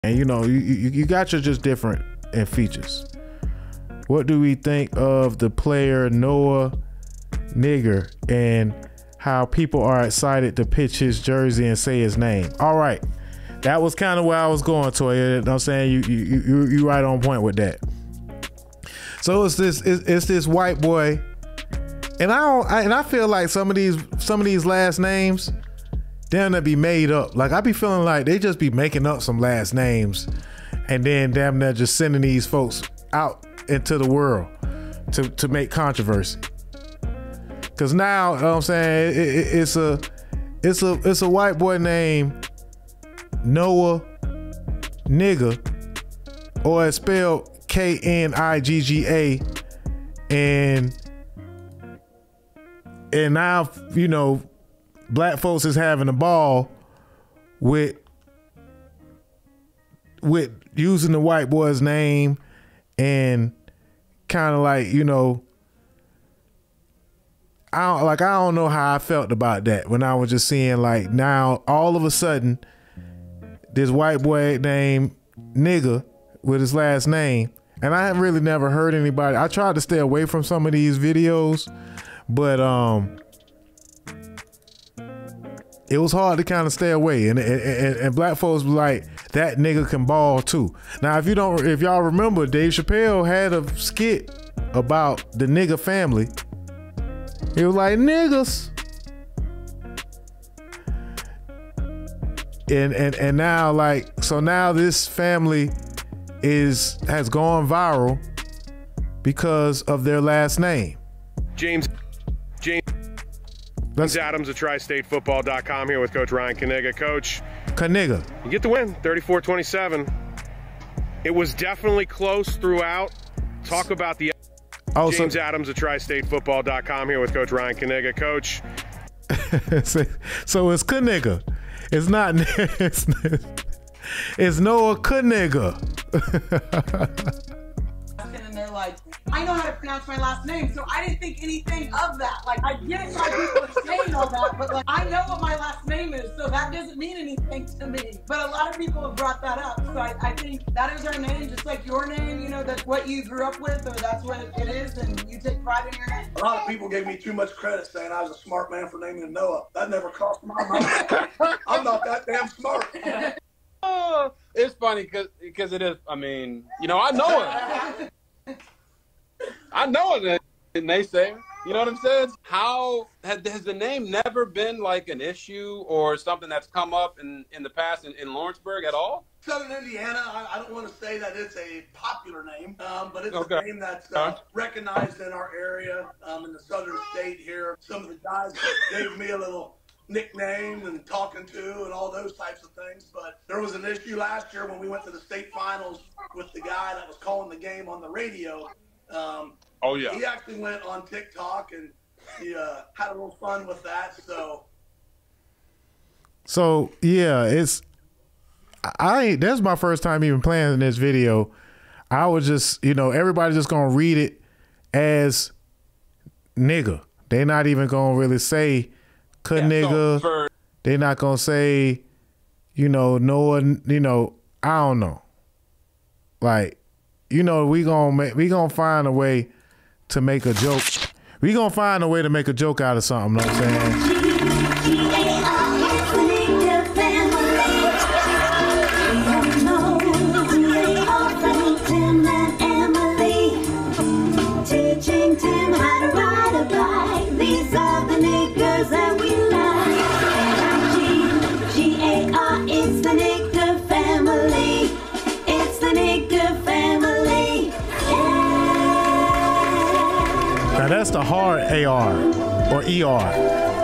And you know, you got your just different features. What do we think of the player Noah Knigga and how people are excited to pitch his jersey and say his name? All right, that was kind of where I was going, Toya. You know what I'm saying? You right on point with that. So it's this white boy, and I feel like some of these last names, damn, they be made up. Like I be feeling like they just be making up some last names, and then damn, they're just sending these folks out into the world to make controversy. Cause now, you know what I'm saying, it's a white boy named Noah Knigga, or it's spelled Knigga, and now, you know, black folks is having a ball with using the white boy's name, and kind of like, you know, I don't know how I felt about that when I was just seeing, like, now all of a sudden this white boy named Nigga with his last name, and I have really never heard anybody. I tried to stay away from some of these videos, but it was hard to kind of stay away, and black folks was like, that nigga can ball too. Now, if y'all remember, Dave Chappelle had a skit about the nigga family. He was like, niggas. And now, like, so now this family has gone viral because of their last name. James Adams of TriStateFootball.com here with Coach Ryan Knigga. Coach Knigga, you get the win, 34-27. It was definitely close throughout. Talk about the James Adams of TriStateFootball.com here with Coach Ryan Knigga. Coach. So it's Knigga. It's not. It's Noah Knigga. And they're like, I know how to pronounce my last name, so I didn't think anything of that. Like, I get why people are saying all that, but like, I know what my last name is, so that doesn't mean anything to me. But a lot of people have brought that up, so I think that is our name, just like your name. You know, that's what you grew up with, or that's what it is, and you take pride in your name. A lot of people gave me too much credit, saying I was a smart man for naming him Noah. That never crossed my mind. I'm not that damn smart. It's funny because it is. I mean, you know, I know it. I know it, and they say, you know what I'm saying? How has the name never been like an issue or something that's come up in the past in Lawrenceburg at all? Southern Indiana, I don't want to say that it's a popular name, but it's okay. a name that's recognized in our area, in the southern state here. Some of the guys gave me a little nickname and talking to and all those types of things. But there was an issue last year when we went to the state finals with the guy that was calling the game on the radio. Oh yeah. He actually went on TikTok and he had a little fun with that. So yeah, that's my first time even playing in this video. I was just, you know, everybody's just gonna read it as nigga. They're not even gonna really say nigga. So they're not gonna say, you know, Noah, you know, I don't know. Like, you know, we gonna find a way to make a joke. We gonna find a way to make a joke out of something, know what I'm saying? Teaching Tim how to ride a bike. These are the niggas that we like. G-A-R, it's the nigga family. It's the nigga family. Yeah. Now that's the hard AR or ER.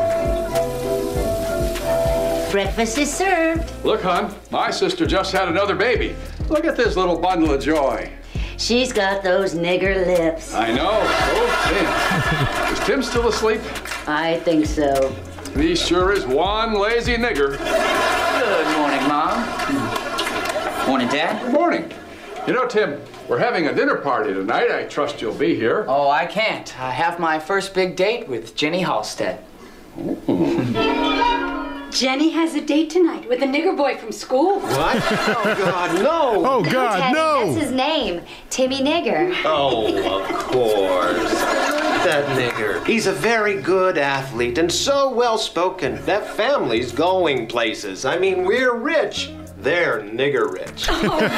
Breakfast is served. Look, hon, my sister just had another baby. Look at this little bundle of joy. She's got those nigger lips. I know. Oh, Tim. Is Tim still asleep? I think so. He sure is one lazy nigger. Good morning, Mom. Morning, Dad. Good morning. You know, Tim, we're having a dinner party tonight. I trust you'll be here. Oh, I can't. I have my first big date with Jenny Halstead. Jenny has a date tonight with a nigger boy from school. What? Oh, God, no. Oh, God, Teddy, no. That's his name, Timmy Nigger. Oh, of course. That nigger. He's a very good athlete and so well-spoken. That family's going places. I mean, we're rich. They're nigger rich.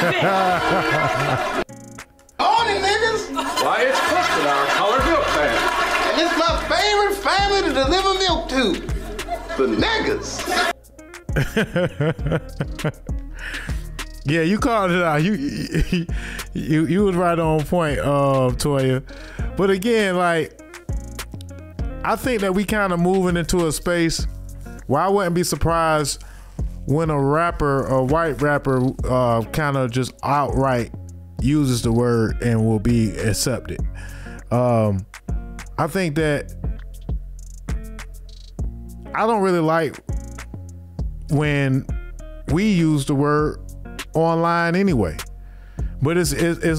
Morning, niggas. Why, it's Clifton, our colored milk man. And it's my favorite family to deliver milk to. The niggas. Yeah, you called it out. You was right on point, Toya. But again, like, I think that we kind of moving into a space where I wouldn't be surprised when a rapper, a white rapper, kind of just outright uses the word and will be accepted. I think that I don't really like when we use the word online anyway, but it's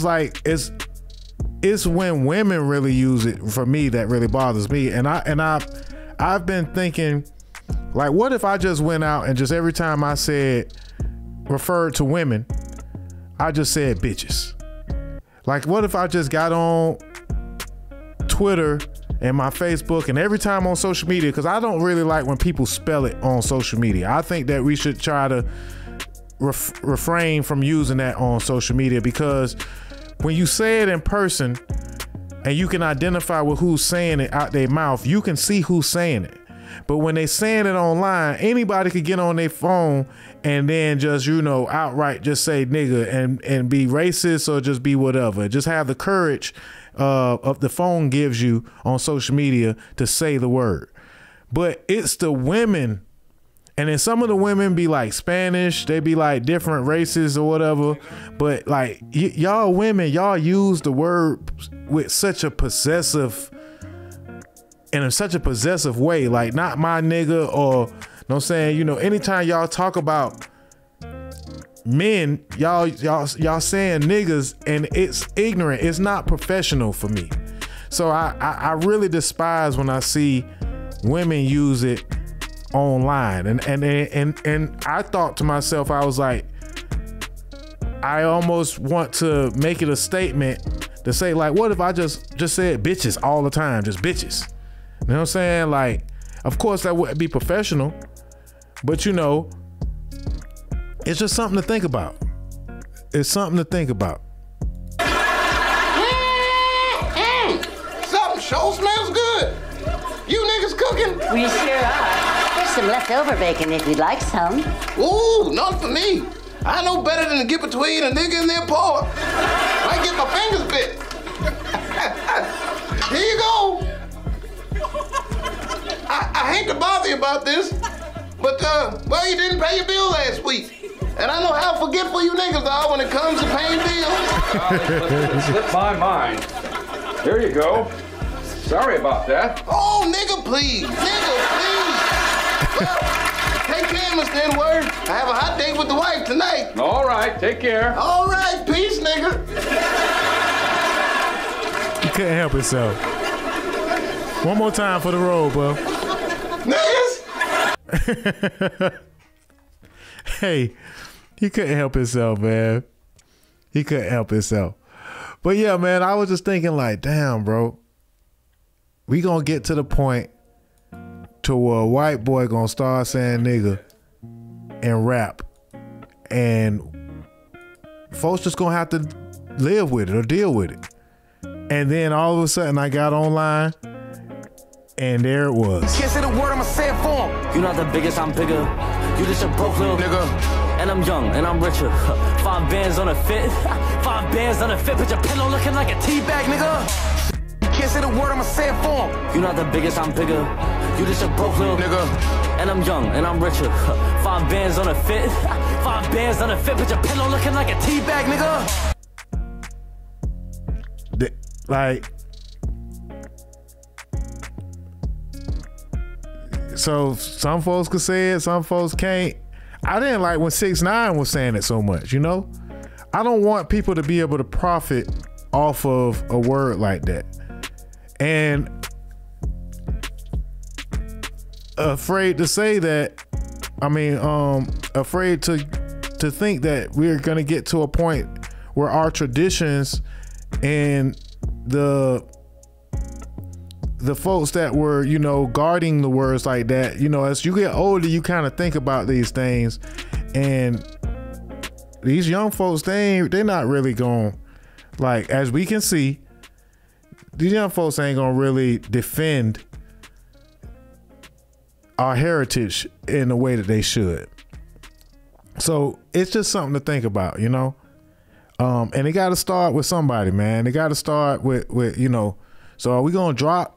when women really use it, for me, that really bothers me. And I've been thinking, like, what if I just went out and just every time I referred to women, I just said bitches? Like, what if I just got on Twitter and my Facebook and every time on social media, because I don't really like when people spell it on social media. I think that we should try to refrain from using that on social media, because when you say it in person and you can identify with who's saying it out their mouth, you can see who's saying it. But when they saying it online, anybody could get on their phone and then just, outright just say nigga and be racist or just be whatever. Just have the courage of the phone gives you on social media to say the word. But it's the women, and then some of the women be like Spanish, they be like different races or whatever. But like y'all women, y'all use the word with such a possessive, in such a possessive way, like not my nigga, or you know what I'm saying, anytime y'all talk about men, y'all saying niggas, and it's ignorant. It's not professional for me. So I really despise when I see women use it online, and I thought to myself, I was like, I almost want to make it a statement to say, like, what if I just said bitches all the time, just bitches? You know what I'm saying? Like, of course that wouldn't be professional, but it's just something to think about. It's something to think about. Something sure smells good. You niggas cooking? We sure are. There's some leftover bacon if you'd like some. Ooh, none for me. I know better than to get between a nigga and their paw. I get my fingers bit. Here you go. I hate to bother you about this, but, you didn't pay your bill last week. And I know how forgetful you niggas are when it comes to paying bills. It slipped my mind. Here you go. Sorry about that. Oh, nigga, please. Nigga, please. Well, take care, Mr. N-word. I have a hot date with the wife tonight. All right, take care. All right, peace, nigga. He couldn't help himself. One more time for the road, bro. Niggas! Hey, he couldn't help himself, man. He couldn't help himself. But yeah, man, I was just thinking, like, damn, bro. We gonna get to the point to where a white boy gonna start saying nigga and rap, and folks just gonna have to live with it or deal with it. And then all of a sudden I got online and there it was. Can't say the word, I'ma say it for him. You're not the biggest, I'm bigger. You just a broke little nigga. And I'm young and I'm richer. 5 bands on a fit. 5 bands on a fit. Put your pillow looking like a tea bag, nigga. Can't say the word, I'ma say it for him. You're not the biggest, I'm bigger. You just a broke little nigga. And I'm young and I'm richer. 5 bands on a fit. 5 bands on a fit. Put your pillow looking like a tea bag, nigga. Like, so some folks could say it, some folks can't. I didn't like when 6ix9ine was saying it so much, I don't want people to be able to profit off of a word like that. And afraid to say that afraid to think that we're gonna get to a point where our traditions and the folks that were, guarding the words like that, as you get older, you kind of think about these things, and these young folks, they're not really going, like, as we can see, these young folks ain't gonna really defend our heritage in the way that they should. So it's just something to think about, and it got to start with somebody, man. They got to start with, so are we going to drop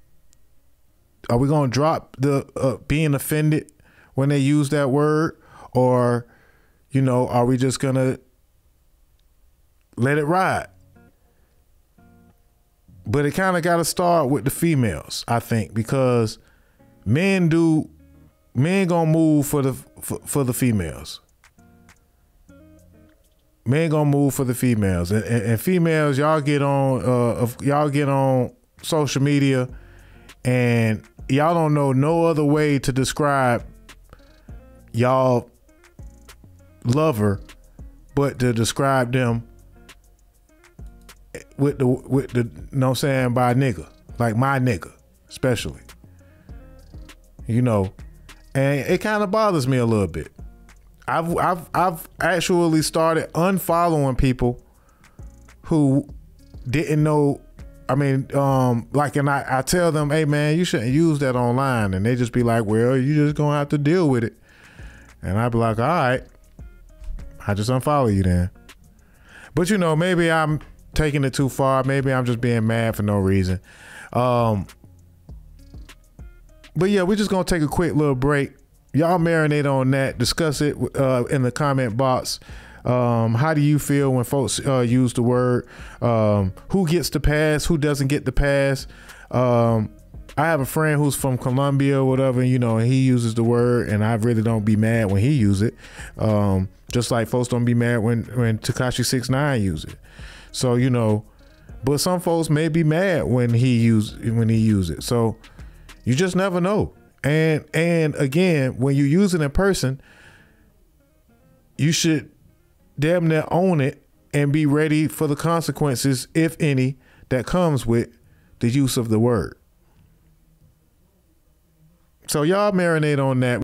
the being offended when they use that word, or, are we just going to let it ride? But it kind of got to start with the females, I think, because men gonna move for the females. Men gonna move for the females, and females, y'all get on social media, and y'all don't know no other way to describe y'all lover but to describe them with the you know what I'm saying, by nigga, like my nigga especially, and it kind of bothers me a little bit. I've actually started unfollowing people who didn't know. And I tell them, hey man, you shouldn't use that online, and they just be like, well, you just gonna have to deal with it. And I be like, all right, I just unfollow you then. But maybe I'm taking it too far. Maybe I'm just being mad for no reason. But yeah, we're just gonna take a quick little break. Y'all marinate on that. Discuss it in the comment box. How do you feel when folks use the word? Who gets the pass? Who doesn't get the pass? I have a friend who's from Colombia or whatever, and he uses the word, and I really don't be mad when he use it. Just like folks don't be mad when Tekashi 6ix9ine use it. So, but some folks may be mad when he use it. So you just never know. And again, when you use it in person, you should damn near own it and be ready for the consequences, if any, that comes with the use of the word. So y'all marinate on that.